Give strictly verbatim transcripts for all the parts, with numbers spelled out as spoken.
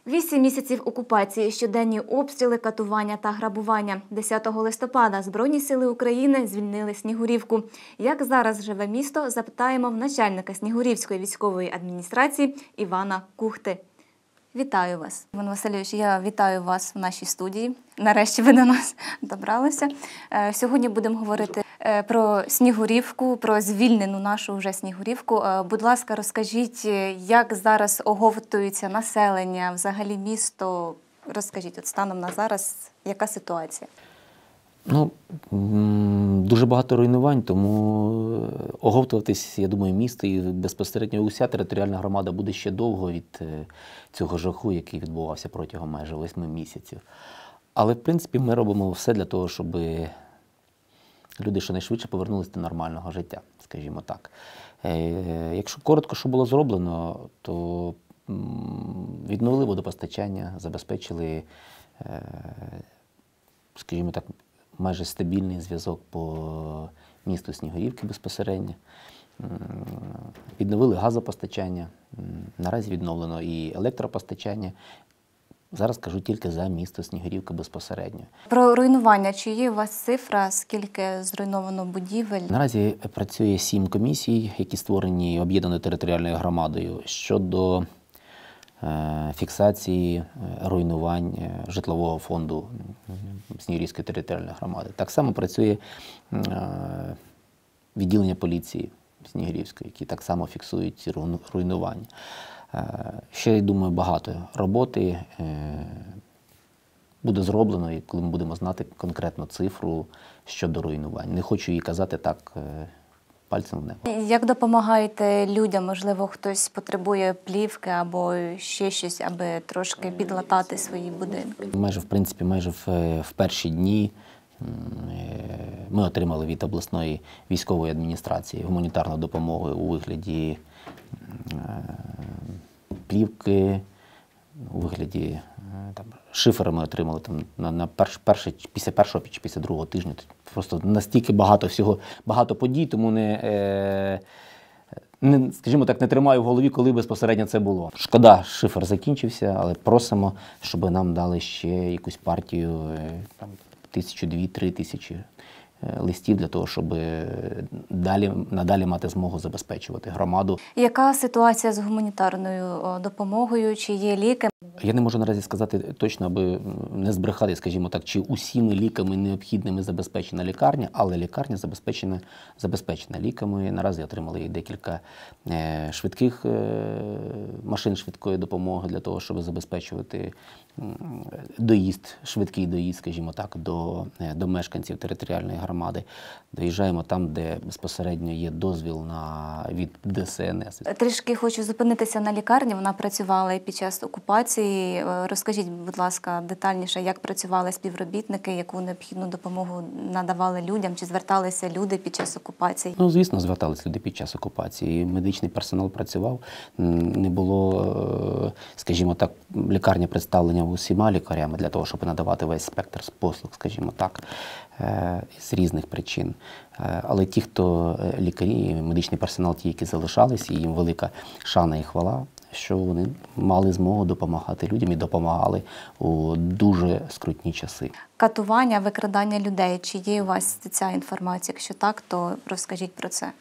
Вісім місяців окупації, щоденні обстріли, катування та грабування. десятого листопада Збройні сили України звільнили Снігурівку. Як зараз живе місто, запитаємо в начальника Снігурівської військової адміністрації Івана Кухти. Вітаю вас, Іван Васильович, я вітаю вас в нашій студії. Нарешті ви до нас добралися. Сьогодні будемо говорити про Снігурівку, про звільнену нашу вже Снігурівку. Будь ласка, розкажіть, як зараз оговтується населення, взагалі місто? Розкажіть, от станом на зараз, яка ситуація? Ну, дуже багато руйнувань, тому оговтуватись, я думаю, місто і безпосередньо уся територіальна громада буде ще довго від цього жаху, який відбувався протягом майже восьми місяців. Але, в принципі, ми робимо все для того, щоб люди щонайшвидше повернулися до нормального життя, скажімо так. Якщо коротко, що було зроблено, то відновили водопостачання, забезпечили, скажімо так, майже стабільний зв'язок по місту Снігурівки безпосередньо. Відновили газопостачання, наразі відновлено і електропостачання. Зараз кажу тільки за місто Снігурівка безпосередньо. Про руйнування. Чи є у вас цифра, скільки зруйновано будівель? Наразі працює сім комісій, які створені об'єднаною територіальною громадою щодо фіксації руйнувань житлового фонду Снігурівської територіальної громади. Так само працює відділення поліції Снігурівської, які так само фіксують ці руйнування. Ще, я думаю, багато роботи буде зроблено, коли ми будемо знати конкретну цифру щодо руйнувань. Не хочу її казати так пальцем в небо. Як допомагаєте людям? Можливо, хтось потребує плівки або ще щось, аби трошки підлатати свої будинки? Майже, в принципі, майже в, в перші дні ми отримали від обласної військової адміністрації гуманітарну допомогу у вигляді плівки, у вигляді там, шифера ми отримали там, на, на перш, перший, після першого чи після другого тижня. Просто настільки багато всього, багато подій, тому не, е, не, скажімо так, не тримаю в голові, коли безпосередньо це було. Шкода, шифер закінчився, але просимо, щоб нам дали ще якусь партію, там, тисячу, дві, три тисячі листів для того, щоб далі, надалі мати змогу забезпечувати громаду. Яка ситуація з гуманітарною допомогою? Чи є ліки? Я не можу наразі сказати точно, аби не збрехати, скажімо так, чи усіми ліками необхідними забезпечена лікарня, але лікарня забезпечена, забезпечена ліками. Наразі отримали декілька е, швидких е, машин швидкої допомоги для того, щоб забезпечувати е, доїзд, швидкий доїзд, скажімо так, до, е, до мешканців територіальної громади. Доїжджаємо там, де безпосередньо є дозвіл на, від Де Ес Ен Ес. Трішки хочу зупинитися на лікарні. Вона працювала і під час окупації. Розкажіть, будь ласка, детальніше, як працювали співробітники, яку необхідну допомогу надавали людям, чи зверталися люди під час окупації? Ну, звісно, зверталися люди під час окупації. Медичний персонал працював. Не було, скажімо так, лікарня представлення усіма лікарями для того, щоб надавати весь спектр послуг, скажімо так, з різних причин. Але ті, хто лікарі, медичний персонал, ті, які залишалися, їм велика шана і хвала, що вони мали змогу допомагати людям і допомагали у дуже скрутні часи. Катування, викрадання людей. Чи є у вас ця інформація? Якщо так, то розкажіть про це.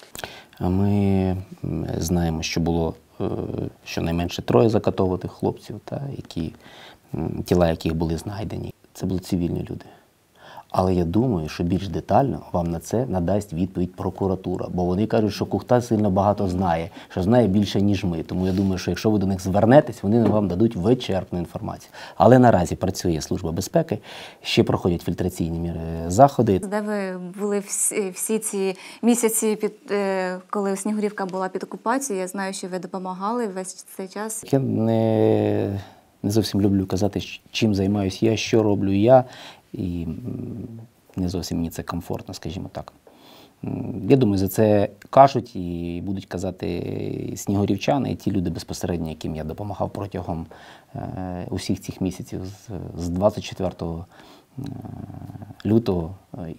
Ми знаємо, що було щонайменше троє закатованих хлопців, та, які, тіла яких були знайдені. Це були цивільні люди. Але я думаю, що більш детально вам на це надасть відповідь прокуратура. Бо вони кажуть, що Кухта сильно багато знає, що знає більше, ніж ми. Тому я думаю, що якщо ви до них звернетесь, вони вам дадуть вичерпну інформацію. Але наразі працює Служба безпеки, ще проходять фільтраційні заходи. Де ви були всі, всі ці місяці, під, коли Снігурівка була під окупацією? Я знаю, що ви допомагали весь цей час. Я не, не зовсім люблю казати, чим займаюся я, що роблю я. І не зовсім мені це комфортно, скажімо так. Я думаю, за це кажуть і будуть казати снігурівчани, і ті люди безпосередньо, яким я допомагав протягом е, усіх цих місяців з, з двадцять четвертого лютого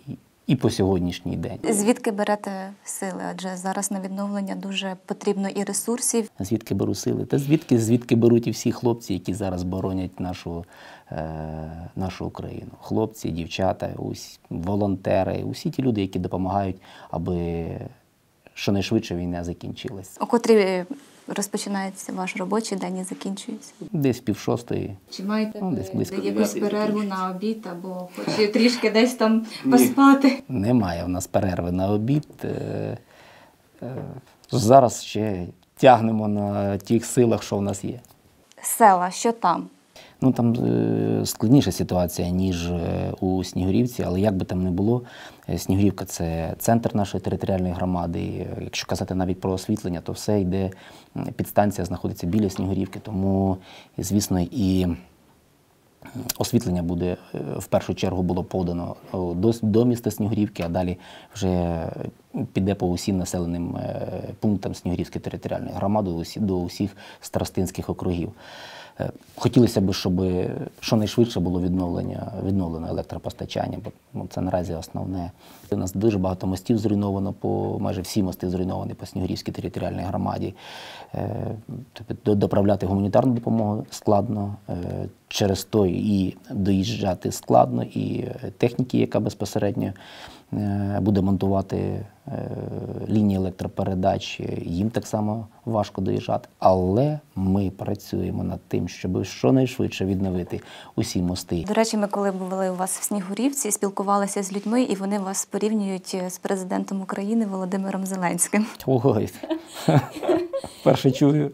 і по сьогоднішній день. Звідки берете сили? Адже зараз на відновлення дуже потрібно і ресурсів. Звідки беру сили? Та звідки, звідки беруть і всі хлопці, які зараз боронять нашу, е, нашу Україну. Хлопці, дівчата, усі, волонтери, усі ті люди, які допомагають, аби щонайшвидше війна закінчилась. О котрій розпочинається ваш робочий день і закінчується? Десь пів шостої. Чи маєте Ну, десь близько якусь дев'ятої перерву на обід або хоч трішки десь там поспати? Немає в нас перерви на обід. Е, е, зараз ще тягнемо на тих силах, що в нас є. Села, що там? Ну, там е, складніша ситуація, ніж е, у Снігурівці, але як би там не було, е, Снігурівка – це центр нашої територіальної громади. І, е, якщо казати навіть про освітлення, то все йде, м, підстанція знаходиться біля Снігурівки, тому, і, звісно, і м, освітлення буде, е, в першу чергу було подано о, до, до міста Снігурівки, а далі вже е, піде по усім населеним е, пунктам Снігурівської територіальної громади, до усі- до усіх старостинських округів. Е, Хотілося б, щоб щонайшвидше було відновлення, відновлено електропостачання, бо ну, це наразі основне. У нас дуже багато мостів зруйновано, по, майже всі мости зруйновані по Снігурівській територіальній громаді. Е, тобто доправляти гуманітарну допомогу складно, е, через то і доїжджати складно, і техніки, яка безпосередньо е, буде монтувати е, лінії електропередач, їм так само важко доїжджати. Але ми працюємо над тим, щоб щонайшвидше відновити усі мости. До речі, ми коли були у вас в Снігурівці, спілкувалися з людьми, і вони вас порівнюють з президентом України Володимиром Зеленським. Ой, перше чую.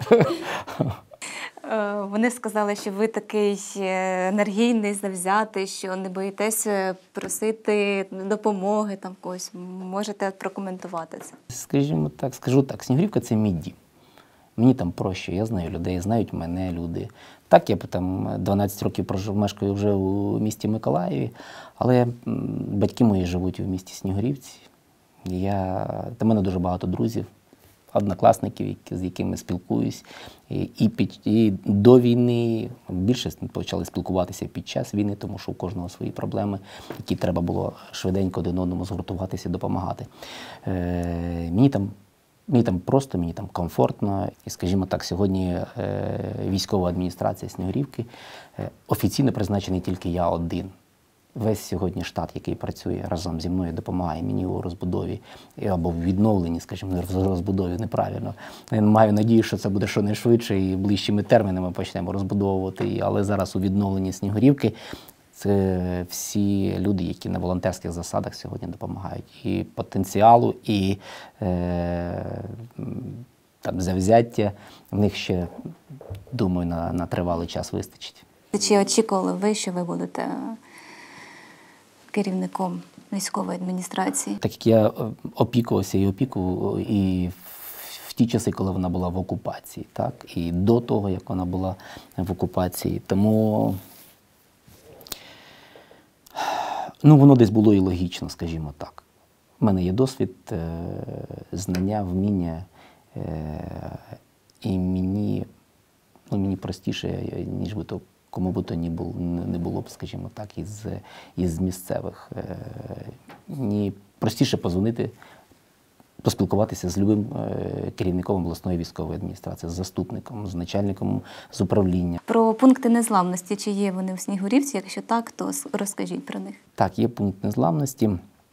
Е, Вони сказали, що ви такий е, енергійний, завзятий, що не боїтеся просити допомоги там когось. Можете прокоментувати це? Скажімо так, скажу так, Снігурівка – це мій дім. Мені там проще, я знаю людей, знають мене люди. Так, я там дванадцять років прожив, мешкаю вже у місті Миколаєві, але м, батьки мої живуть у місті Снігурівці. Я, до мене дуже багато друзів, однокласників, які, з якими спілкуюсь. І, і, під, і до війни більше почали спілкуватися під час війни, тому що у кожного свої проблеми, які треба було швиденько один одному згуртуватися і допомагати. Е, мені там Мені там просто, мені там комфортно. І, скажімо так, сьогодні е, військова адміністрація Снігурівки е, офіційно призначений тільки я один. Весь сьогодні штат, який працює разом зі мною, допомагає мені у розбудові або в відновленні, скажімо, в розбудові неправильно. Я маю надію, що це буде щонайшвидше і ближчими термінами почнемо розбудовувати. Але зараз у відновленні Снігурівки це всі люди, які на волонтерських засадах сьогодні допомагають. І потенціалу, і е, там, завзяття в них ще, думаю, на, на тривалий час вистачить. Чи очікували ви, що ви будете керівником військової адміністрації? Так як я опікувався і опікував і в, в ті часи, коли вона була в окупації, так, і до того, як вона була в окупації. Тому ну, воно десь було і логічно, скажімо так. У мене є досвід, е, знання, вміння, е, і мені, ну, мені простіше, ніж би то кому би то ні було, не було б, скажімо так, із, із місцевих. Е, мені простіше позвонити, поспілкуватися з любим е, керівником обласної військової адміністрації, з заступником, з начальником з управління. Про пункти незламності, чи є вони в Снігурівці? Якщо так, то розкажіть про них. Так, є пункт незламності.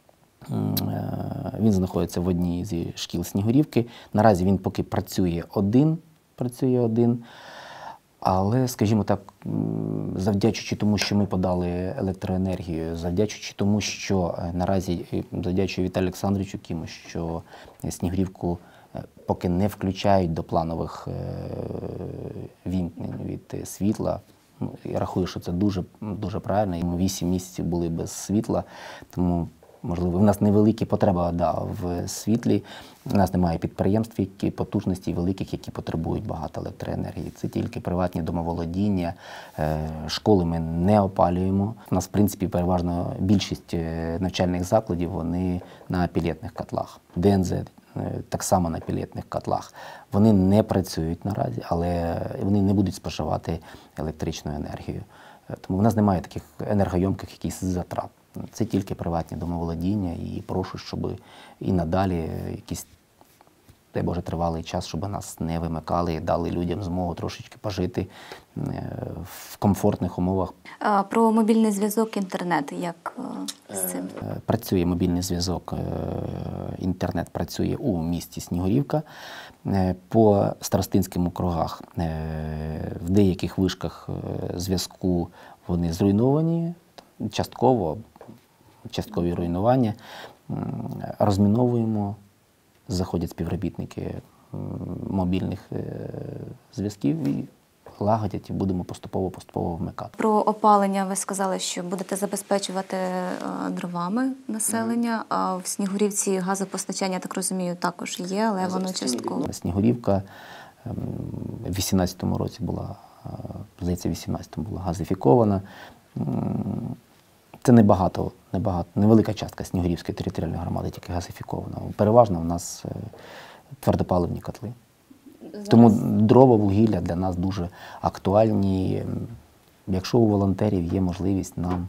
Він знаходиться в одній зі шкіл Снігурівки. Наразі він поки працює один, працює один. Але, скажімо так, завдячуючи тому, що ми подали електроенергію, завдячуючи тому, що наразі, завдячую Віталію Олександровичу Кіму, що Снігурівку поки не включають до планових вімкнень від світла. Я рахую, що це дуже, дуже правильно. Ми вісім місяців були без світла, тому, можливо, в нас невеликі потреби да, в світлі. У нас немає підприємств, які потужностей великих, які потребують багато електроенергії. Це тільки приватні домоволодіння, школи ми не опалюємо. У нас, в принципі, переважно більшість навчальних закладів, вони на пелетних котлах. Д Н З так само на пелетних котлах. Вони не працюють наразі, але вони не будуть споживати електричну енергію. Тому в нас немає таких енергойомких якихось затрат. Це тільки приватні домоволодіння, і прошу, щоб і надалі якісь, дай Боже, тривалий час, щоб нас не вимикали і дали людям змогу трошечки пожити в комфортних умовах. А про мобільний зв'язок, інтернет, як е, з цим? Працює мобільний зв'язок, інтернет працює у місті Снігурівка. По старостинським округах в деяких вишках зв'язку вони зруйновані, частково, часткові руйнування. Розміновуємо, заходять співробітники мобільних зв'язків і лагодять, і будемо поступово-поступово вмикати. Про опалення ви сказали, що будете забезпечувати дровами населення, а в Снігурівці газопостачання, я так розумію, також є, але воно частково. Снігурівка в вісімнадцятому році була, здається, в вісімнадцятому була газифікована. Це небагато, небагато, невелика частка Снігурівської територіальної громади тільки газифікована. Переважно у нас твердопаливні котли. Зараз. Тому дрова, вугілля для нас дуже актуальні. Якщо у волонтерів є можливість нам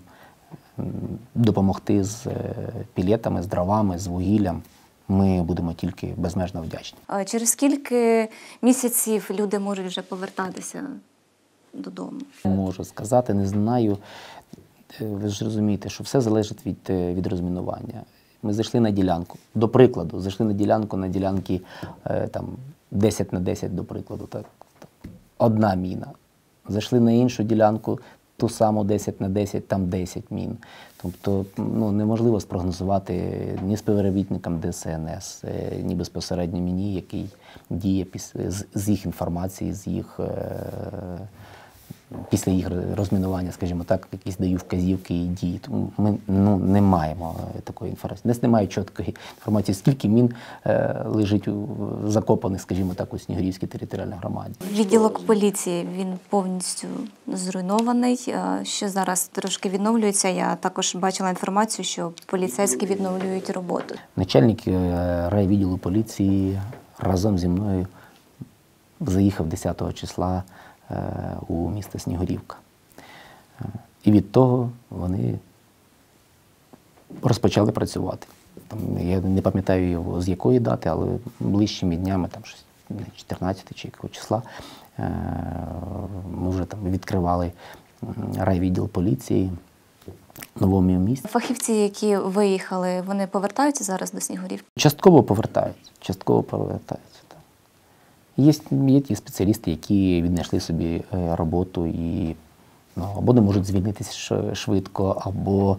допомогти з пілетами, з дровами, з вугіллям, ми будемо тільки безмежно вдячні. А через скільки місяців люди можуть вже повертатися додому? Можу сказати, не знаю. Ви ж розумієте, що все залежить від, від розмінування. Ми зайшли на ділянку, до прикладу, зайшли на ділянку, на ділянки там, десять на десять, до прикладу, так, одна міна. Зайшли на іншу ділянку, ту саму десять на десять, там десять мін. Тобто ну, неможливо спрогнозувати ні співробітникам Де Ес Ен Ес, ні безпосередньо мені, який діє після, з, з їх інформації, з їх, е, після їх розмінування, скажімо так, якісь даю вказівки і дії. Тому ми ну, не маємо такої інформації. У нас немає чіткої інформації, скільки мін е, лежить у, закопаних, скажімо так, у Снігурівській територіальній громаді. Відділок поліції, він повністю зруйнований. Що зараз трошки відновлюється. Я також бачила інформацію, що поліцейські відновлюють роботу. Начальник райвідділу поліції разом зі мною заїхав десятого числа у місто Снігурівка. І від того вони розпочали працювати. Там, я не пам'ятаю його з якої дати, але ближчими днями, там щось чотирнадцятого чи якого числа, ми вже там відкривали райвідділ поліції в новому місті. Фахівці, які виїхали, вони повертаються зараз до Снігурівки? Частково повертаються. Частково повертаються. Є, є ті спеціалісти, які віднайшли собі роботу і ну, або не можуть звільнитися швидко, або,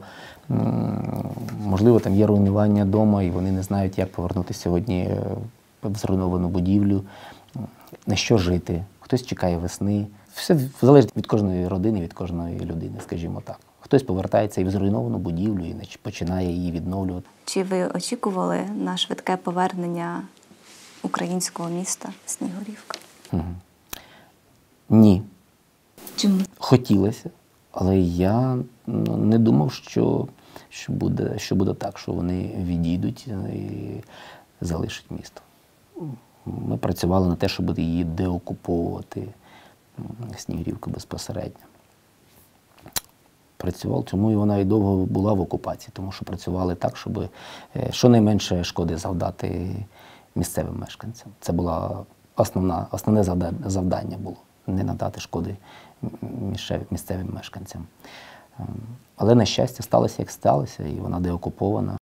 можливо, там є руйнування вдома, і вони не знають, як повернутися сьогодні в зруйновану будівлю, на що жити. Хтось чекає весни. Все залежить від кожної родини, від кожної людини, скажімо так. Хтось повертається і в зруйновану будівлю, і починає її відновлювати. Чи ви очікували на швидке повернення українського міста Снігурівка? Угу. Ні. Чому? Хотілося, але я ну, не думав, що, що, буде, що буде так, що вони відійдуть і залишать місто. Ми працювали на те, щоб її деокуповувати, Снігурівку безпосередньо. Працював, тому і вона і довго була в окупації, тому що працювали так, щоб щонайменше шкоди завдати місцевим мешканцям. Це було основна, основне завдання було – не надати шкоди місцевим мешканцям. Але, на щастя, сталося, як сталося, і вона деокупована.